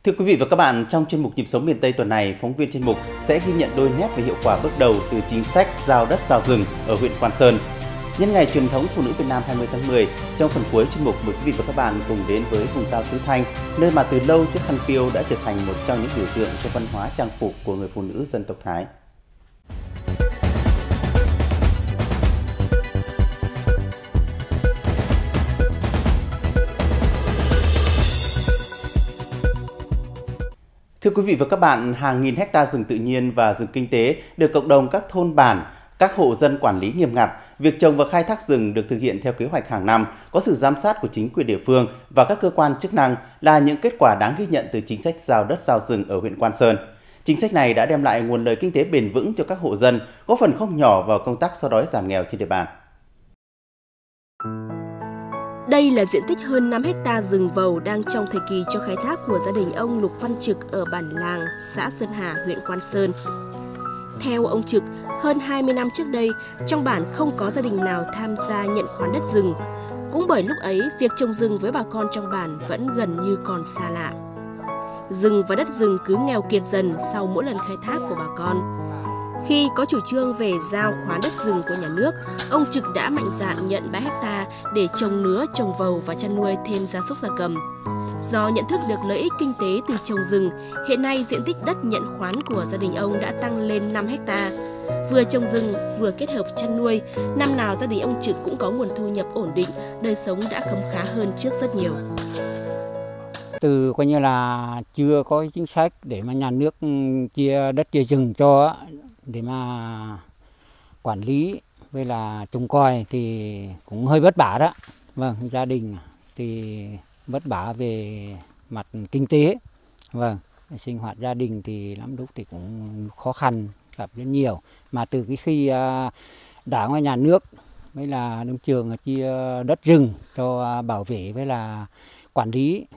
Thưa quý vị và các bạn, trong chuyên mục Nhịp sống miền Tây tuần này, phóng viên chuyên mục sẽ ghi nhận đôi nét về hiệu quả bước đầu từ chính sách giao đất giao rừng ở huyện Quan Sơn. Nhân ngày truyền thống Phụ nữ Việt Nam 20 tháng 10, trong phần cuối chuyên mục mời quý vị và các bạn cùng đến với vùng cao xứ Thanh, nơi mà từ lâu chiếc khăn piêu đã trở thành một trong những biểu tượng cho văn hóa trang phục của người phụ nữ dân tộc Thái. Thưa quý vị và các bạn, hàng nghìn hecta rừng tự nhiên và rừng kinh tế được cộng đồng các thôn bản, các hộ dân quản lý nghiêm ngặt. Việc trồng và khai thác rừng được thực hiện theo kế hoạch hàng năm, có sự giám sát của chính quyền địa phương và các cơ quan chức năng là những kết quả đáng ghi nhận từ chính sách giao đất giao rừng ở huyện Quan Sơn. Chính sách này đã đem lại nguồn lợi kinh tế bền vững cho các hộ dân, góp phần không nhỏ vào công tác xóa đói giảm nghèo trên địa bàn. Đây là diện tích hơn 5 hecta rừng vầu đang trong thời kỳ cho khai thác của gia đình ông Lục Văn Trực ở bản Làng, xã Sơn Hà, huyện Quan Sơn. Theo ông Trực, hơn 20 năm trước đây, trong bản không có gia đình nào tham gia nhận khoán đất rừng. Cũng bởi lúc ấy, việc trồng rừng với bà con trong bản vẫn gần như còn xa lạ. Rừng và đất rừng cứ nghèo kiệt dần sau mỗi lần khai thác của bà con. Khi có chủ trương về giao khoán đất rừng của nhà nước, ông Trực đã mạnh dạn nhận 3 hecta để trồng nứa, trồng vầu và chăn nuôi thêm gia súc gia cầm. Do nhận thức được lợi ích kinh tế từ trồng rừng, hiện nay diện tích đất nhận khoán của gia đình ông đã tăng lên 5 hecta. Vừa trồng rừng, vừa kết hợp chăn nuôi, năm nào gia đình ông Trực cũng có nguồn thu nhập ổn định, đời sống đã khấm khá hơn trước rất nhiều. Từ coi như là chưa có chính sách để mà nhà nước chia đất chia rừng cho để mà quản lý với là trông coi thì cũng hơi vất vả đó. Vâng, gia đình thì vất vả về mặt kinh tế. Vâng, sinh hoạt gia đình thì lắm lúc thì cũng khó khăn, gặp rất nhiều. Mà từ cái khi Đảng và nhà nước với là nông trường chia đất rừng cho bảo vệ với là quản lý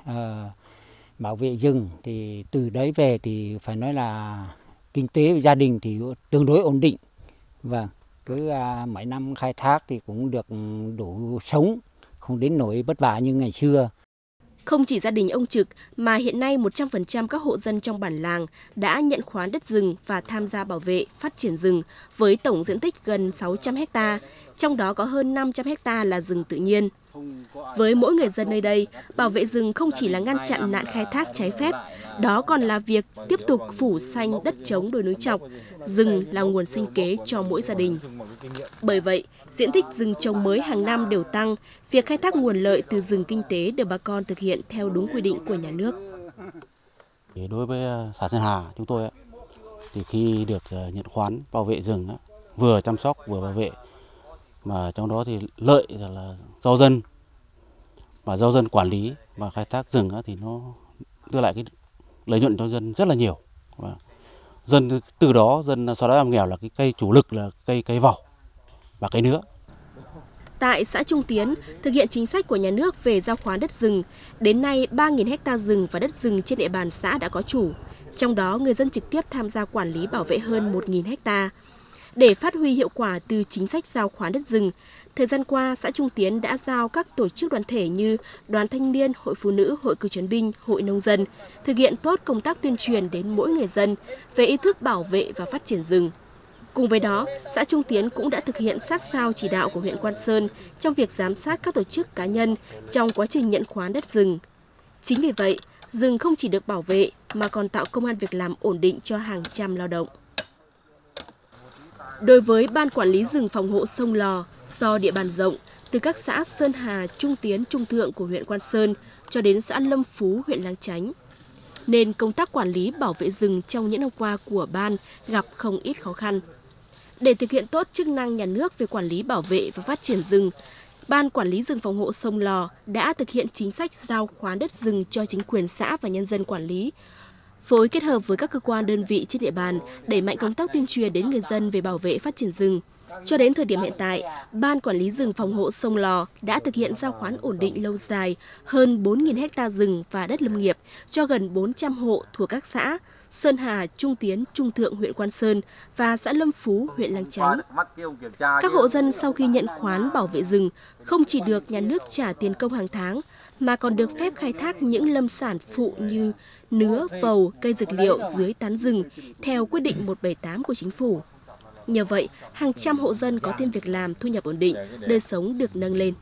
bảo vệ rừng thì từ đấy về thì phải nói là kinh tế của gia đình thì tương đối ổn định. Vâng, cứ mấy năm khai thác thì cũng được đủ sống, không đến nỗi vất vả như ngày xưa. Không chỉ gia đình ông Trực mà hiện nay 100% các hộ dân trong bản Làng đã nhận khoán đất rừng và tham gia bảo vệ, phát triển rừng với tổng diện tích gần 600 ha, trong đó có hơn 500 ha là rừng tự nhiên. Với mỗi người dân nơi đây, bảo vệ rừng không chỉ là ngăn chặn nạn khai thác trái phép, đó còn là việc tiếp tục phủ xanh đất trống đồi núi trọc. Rừng là nguồn sinh kế cho mỗi gia đình. Bởi vậy, diện tích rừng trồng mới hàng năm đều tăng, việc khai thác nguồn lợi từ rừng kinh tế được bà con thực hiện theo đúng quy định của nhà nước. Đối với xã Sơn Hà chúng tôi thì khi được nhận khoán bảo vệ rừng vừa chăm sóc vừa bảo vệ, mà trong đó thì lợi là do dân, và do dân quản lý và khai thác rừng thì nó đưa lại cái lợi nhuận cho dân rất là nhiều. Và dân từ đó dân xóa đói giảm nghèo là cái cây chủ lực là cây vỏ và cây nứa. Tại xã Trung Tiến, thực hiện chính sách của nhà nước về giao khoán đất rừng, đến nay 3.000 ha rừng và đất rừng trên địa bàn xã đã có chủ. Trong đó, người dân trực tiếp tham gia quản lý bảo vệ hơn 1.000 ha. Để phát huy hiệu quả từ chính sách giao khoán đất rừng, thời gian qua, xã Trung Tiến đã giao các tổ chức đoàn thể như Đoàn Thanh niên, Hội Phụ nữ, Hội Cựu chiến binh, Hội Nông dân thực hiện tốt công tác tuyên truyền đến mỗi người dân về ý thức bảo vệ và phát triển rừng. Cùng với đó, xã Trung Tiến cũng đã thực hiện sát sao chỉ đạo của huyện Quan Sơn trong việc giám sát các tổ chức cá nhân trong quá trình nhận khoán đất rừng. Chính vì vậy, rừng không chỉ được bảo vệ mà còn tạo công ăn việc làm ổn định cho hàng trăm lao động. Đối với Ban Quản lý rừng phòng hộ sông Lò, do địa bàn rộng, từ các xã Sơn Hà, Trung Tiến, Trung Thượng của huyện Quan Sơn cho đến xã Lâm Phú, huyện Lang Chánh, nên công tác quản lý bảo vệ rừng trong những năm qua của Ban gặp không ít khó khăn. Để thực hiện tốt chức năng nhà nước về quản lý bảo vệ và phát triển rừng, Ban Quản lý rừng phòng hộ sông Lò đã thực hiện chính sách giao khoán đất rừng cho chính quyền xã và nhân dân quản lý, phối kết hợp với các cơ quan đơn vị trên địa bàn đẩy mạnh công tác tuyên truyền đến người dân về bảo vệ phát triển rừng. Cho đến thời điểm hiện tại, Ban Quản lý rừng phòng hộ sông Lò đã thực hiện giao khoán ổn định lâu dài hơn 4.000 ha rừng và đất lâm nghiệp cho gần 400 hộ thuộc các xã Sơn Hà, Trung Tiến, Trung Thượng, huyện Quan Sơn và xã Lâm Phú, huyện Lang Chánh. Các hộ dân sau khi nhận khoán bảo vệ rừng không chỉ được nhà nước trả tiền công hàng tháng mà còn được phép khai thác những lâm sản phụ như nứa, vầu, cây dược liệu dưới tán rừng theo quyết định 178 của chính phủ. Nhờ vậy, hàng trăm hộ dân có thêm việc làm, thu nhập ổn định, đời sống được nâng lên.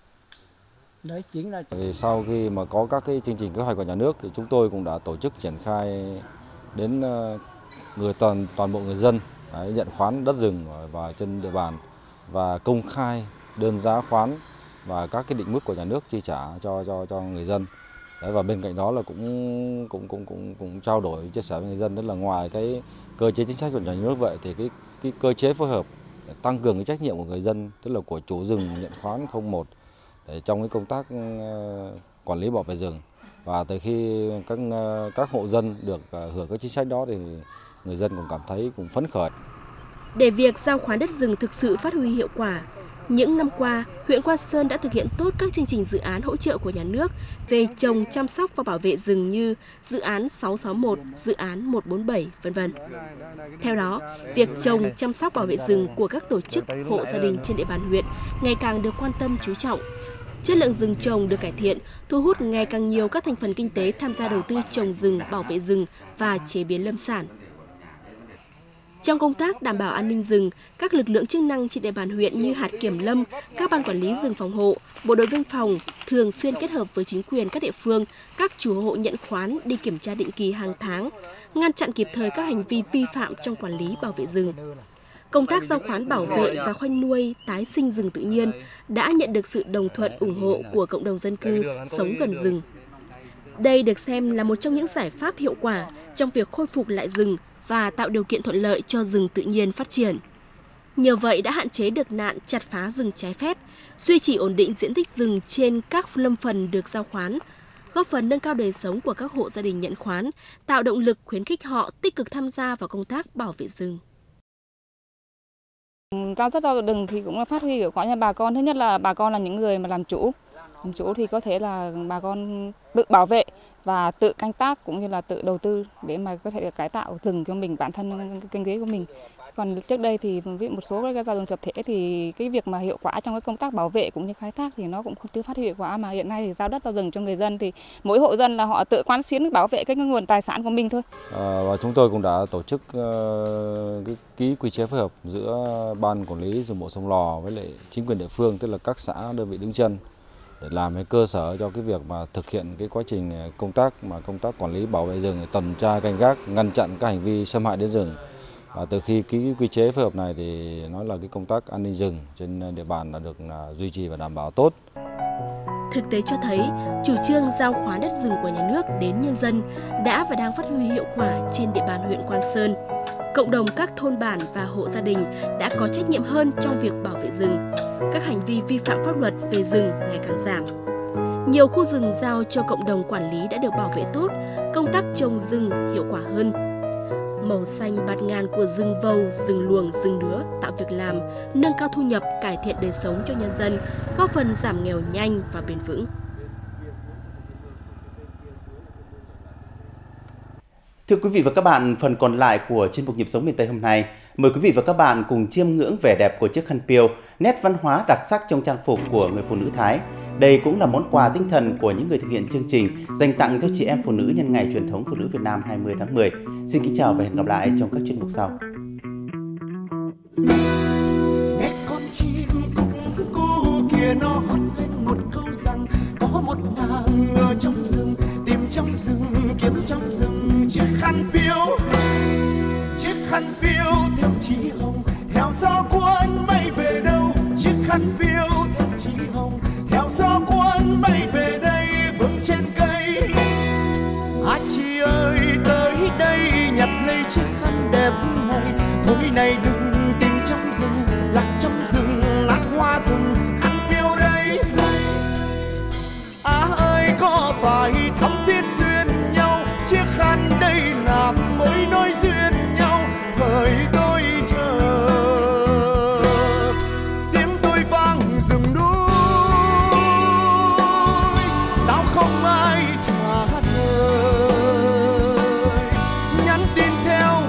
Sau khi mà có các cái chương trình kế hoạch của nhà nước thì chúng tôi cũng đã tổ chức triển khai đến toàn bộ người dân nhận khoán đất rừng và trên địa bàn và công khai đơn giá khoán và các cái định mức của nhà nước chi trả cho người dân. Và bên cạnh đó là cũng trao đổi chia sẻ với người dân, tức là ngoài cái cơ chế chính sách của nhà nước vậy thì cái cơ chế phối hợp để tăng cường cái trách nhiệm của người dân, tức là của chủ rừng nhận khoán 01 để trong cái công tác quản lý bảo vệ rừng. Và từ khi các hộ dân được hưởng các chính sách đó thì người dân cũng cảm thấy cũng phấn khởi. Để việc giao khoán đất rừng thực sự phát huy hiệu quả, những năm qua, huyện Quan Sơn đã thực hiện tốt các chương trình dự án hỗ trợ của nhà nước về trồng, chăm sóc và bảo vệ rừng như dự án 661, dự án 147, v.v. Theo đó, việc trồng, chăm sóc bảo vệ rừng của các tổ chức, hộ gia đình trên địa bàn huyện ngày càng được quan tâm chú trọng. Chất lượng rừng trồng được cải thiện, thu hút ngày càng nhiều các thành phần kinh tế tham gia đầu tư trồng rừng, bảo vệ rừng và chế biến lâm sản. Trong công tác đảm bảo an ninh rừng, các lực lượng chức năng trên địa bàn huyện như hạt kiểm lâm, các ban quản lý rừng phòng hộ, bộ đội biên phòng thường xuyên kết hợp với chính quyền các địa phương, các chủ hộ nhận khoán đi kiểm tra định kỳ hàng tháng, ngăn chặn kịp thời các hành vi vi phạm trong quản lý bảo vệ rừng. Công tác giao khoán bảo vệ và khoanh nuôi, tái sinh rừng tự nhiên đã nhận được sự đồng thuận ủng hộ của cộng đồng dân cư sống gần rừng. Đây được xem là một trong những giải pháp hiệu quả trong việc khôi phục lại rừng và tạo điều kiện thuận lợi cho rừng tự nhiên phát triển. Nhờ vậy đã hạn chế được nạn chặt phá rừng trái phép, duy trì ổn định diện tích rừng trên các lâm phần được giao khoán, góp phần nâng cao đời sống của các hộ gia đình nhận khoán, tạo động lực khuyến khích họ tích cực tham gia vào công tác bảo vệ rừng. Giám sát giao rừng thì cũng là phát huy hiệu quả cho bà con. Thứ nhất là bà con là những người mà làm chủ thì có thể là bà con tự bảo vệ và tự canh tác cũng như là tự đầu tư để mà có thể cải tạo rừng cho mình, bản thân kinh tế của mình. Còn trước đây thì với một số cái giao rừng tập thể thì cái việc mà hiệu quả trong cái công tác bảo vệ cũng như khai thác thì nó cũng không chưa phát huy hiệu quả, mà hiện nay thì giao đất giao rừng cho người dân thì mỗi hộ dân là họ tự quán xuyến bảo vệ cái nguồn tài sản của mình thôi. Và chúng tôi cũng đã tổ chức cái ký quy chế phối hợp giữa ban quản lý rừng bộ Sông Lò với lại chính quyền địa phương, tức là các xã đơn vị đứng chân, để làm cái cơ sở cho cái việc mà thực hiện cái quá trình công tác quản lý bảo vệ rừng, tuần tra canh gác, ngăn chặn các hành vi xâm hại đến rừng. Và từ khi ký quy chế phối hợp này thì nói là cái công tác an ninh rừng trên địa bàn đã được duy trì và đảm bảo tốt. Thực tế cho thấy, chủ trương giao khoán đất rừng của nhà nước đến nhân dân đã và đang phát huy hiệu quả trên địa bàn huyện Quan Sơn. Cộng đồng các thôn bản và hộ gia đình đã có trách nhiệm hơn trong việc bảo vệ rừng. Các hành vi vi phạm pháp luật về rừng ngày càng giảm. Nhiều khu rừng giao cho cộng đồng quản lý đã được bảo vệ tốt, công tác trồng rừng hiệu quả hơn. Màu xanh bạt ngàn của rừng vầu, rừng luồng, rừng nứa tạo việc làm, nâng cao thu nhập, cải thiện đời sống cho nhân dân, góp phần giảm nghèo nhanh và bền vững. Thưa quý vị và các bạn, phần còn lại của chuyên mục Nhịp sống miền Tây hôm nay, mời quý vị và các bạn cùng chiêm ngưỡng vẻ đẹp của chiếc khăn piêu, nét văn hóa đặc sắc trong trang phục của người phụ nữ Thái. Đây cũng là món quà tinh thần của những người thực hiện chương trình dành tặng cho chị em phụ nữ nhân ngày truyền thống phụ nữ Việt Nam 20 tháng 10. Xin kính chào và hẹn gặp lại trong các chuyên mục sau. Nghe con chim cũng cu kia nó hót lên một câu rằng có một nàng ở trong rừng, tìm trong rừng, kiếm trong rừng chiếc khăn piêu theo chí hồng, theo gió cuốn bay về đâu. Chiếc khăn piêu theo chí hồng, theo gió cuốn bay về đây, vững trên cây. À chị ơi tới đây nhặt lấy chiếc khăn đẹp này, thôi này đừng tìm trong rừng, lạc trong rừng, lát hoa rừng, khăn piêu đây. À ơi có phải thắm thiết duyên nhau, chiếc khăn đây là mối nối duyên nhau, thời tôi chờ tiếng tôi vang rừng núi, sao không ai trả lời, nhắn tin theo